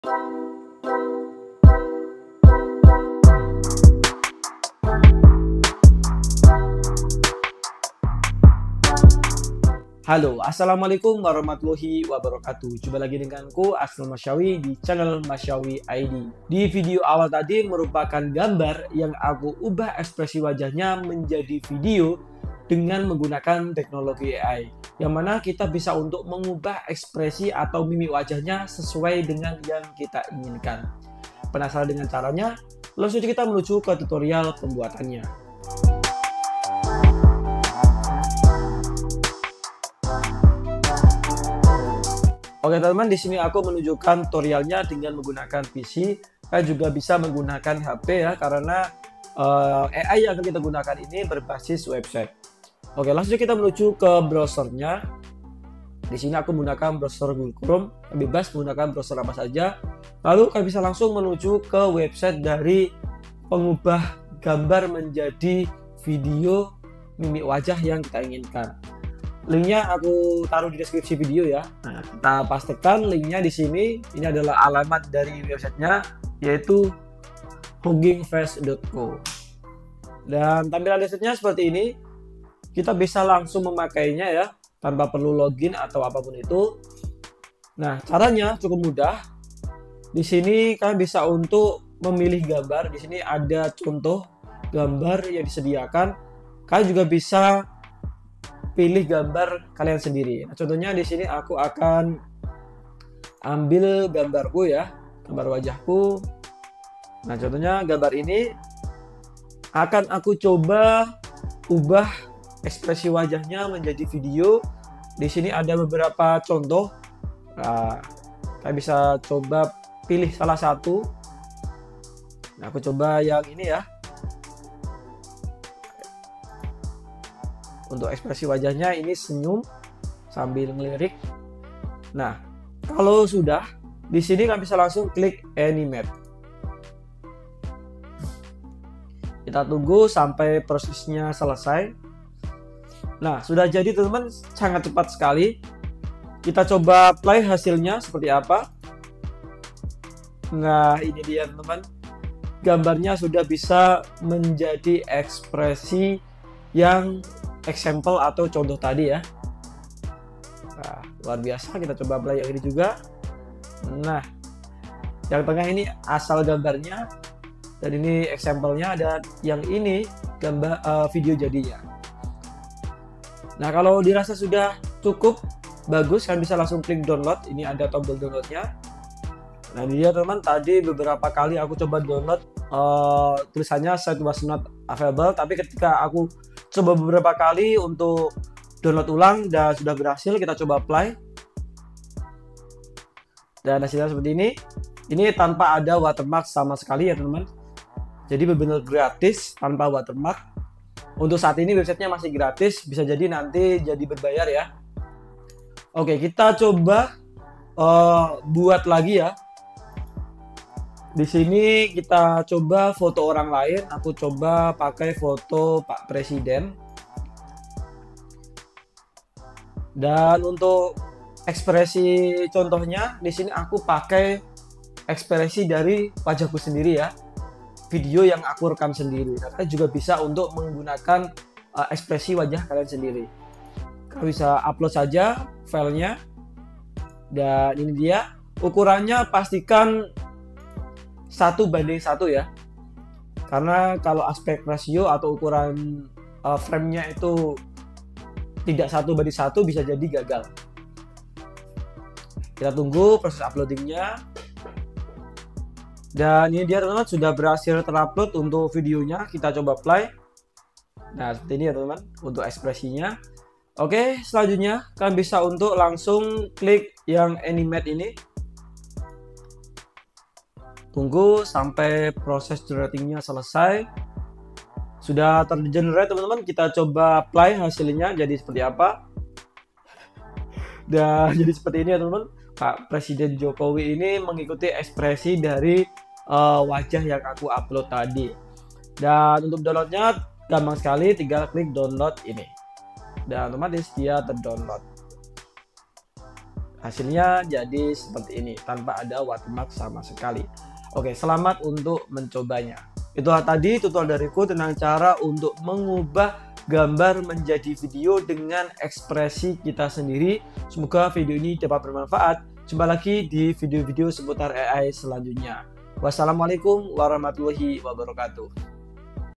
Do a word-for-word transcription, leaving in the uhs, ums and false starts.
Halo, assalamualaikum warahmatullahi wabarakatuh. Jumpa lagi denganku Asnul Masyawi di channel Masyawi I D. Di video awal tadi merupakan gambar yang aku ubah ekspresi wajahnya menjadi video dengan menggunakan teknologi A I, yang mana kita bisa untuk mengubah ekspresi atau mimik wajahnya sesuai dengan yang kita inginkan. Penasaran dengan caranya? Langsung kita menuju ke tutorial pembuatannya. Oke teman-teman, di sini aku menunjukkan tutorialnya dengan menggunakan P C. Kalian juga bisa menggunakan H P ya, karena uh, A I yang akan kita gunakan ini berbasis website. Oke, langsung kita menuju ke browsernya. Di sini aku menggunakan browser Google Chrome, bebas menggunakan browser apa saja. Lalu kalian bisa langsung menuju ke website dari pengubah gambar menjadi video mimik wajah yang kita inginkan. Linknya aku taruh di deskripsi video ya. Nah, kita pastikan linknya di sini. Ini adalah alamat dari websitenya, yaitu hugging face dot co. Dan tampilan websitenya seperti ini. Kita bisa langsung memakainya ya, tanpa perlu login atau apapun itu. Nah, caranya cukup mudah. Di sini kalian bisa untuk memilih gambar. Di sini ada contoh gambar yang disediakan. Kalian juga bisa pilih gambar kalian sendiri. Nah, contohnya di sini aku akan ambil gambarku ya, gambar wajahku. Nah, contohnya gambar ini akan aku coba ubah ekspresi wajahnya menjadi video. Di sini ada beberapa contoh. Nah, kalian bisa coba pilih salah satu. Nah, aku coba yang ini ya. Untuk ekspresi wajahnya ini senyum sambil ngelirik. Nah, kalau sudah, di sini kalian bisa langsung klik animate. Kita tunggu sampai prosesnya selesai. Nah, sudah jadi teman-teman, sangat cepat sekali. Kita coba play hasilnya seperti apa. Nah, ini dia teman-teman. Gambarnya sudah bisa menjadi ekspresi yang example atau contoh tadi ya. Nah, luar biasa. Kita coba play yang ini juga. Nah, yang tengah ini asal gambarnya, dan ini example-nya, dan yang ini gambar uh, video jadinya. Nah, kalau dirasa sudah cukup bagus, kalian bisa langsung klik download. Ini ada tombol downloadnya. Nah, ini dia teman, tadi beberapa kali aku coba download, uh, tulisannya site was not available, tapi ketika aku coba beberapa kali untuk download ulang dan sudah berhasil, kita coba apply. Dan hasilnya seperti ini. Ini tanpa ada watermark sama sekali ya teman-teman. Jadi benar-benar gratis tanpa watermark. Untuk saat ini websitenya masih gratis, bisa jadi nanti jadi berbayar ya. Oke, kita coba uh, buat lagi ya. Di sini kita coba foto orang lain. Aku coba pakai foto Pak Presiden. Dan untuk ekspresi contohnya, di sini aku pakai ekspresi dari wajahku sendiri ya. Video yang aku rekam sendiri. Nah, kalian juga bisa untuk menggunakan uh, ekspresi wajah kalian sendiri. Kalian bisa upload saja filenya. Dan ini dia. Ukurannya pastikan satu banding satu ya, karena kalau aspek rasio atau ukuran uh, frame-nya itu tidak satu banding satu, bisa jadi gagal. Kita tunggu proses uploadingnya. Dan ini dia teman-teman, sudah berhasil terupload untuk videonya. Kita coba play. Nah, seperti ini ya teman-teman untuk ekspresinya. Oke, selanjutnya kalian bisa untuk langsung klik yang animate ini. Tunggu sampai proses generatingnya selesai. Sudah tergenerate teman-teman. Kita coba play hasilnya jadi seperti apa. Dan jadi seperti ini ya teman-teman. Pak Presiden Jokowi ini mengikuti ekspresi dari uh, wajah yang aku upload tadi. Dan untuk downloadnya gampang sekali, tinggal klik download ini. Dan otomatis dia terdownload. Hasilnya jadi seperti ini tanpa ada watermark sama sekali. Oke, selamat untuk mencobanya. Itulah tadi tutorial dariku tentang cara untuk mengubah gambar menjadi video dengan ekspresi kita sendiri. Semoga video ini dapat bermanfaat. Jumpa lagi di video-video seputar A I selanjutnya. Wassalamualaikum warahmatullahi wabarakatuh.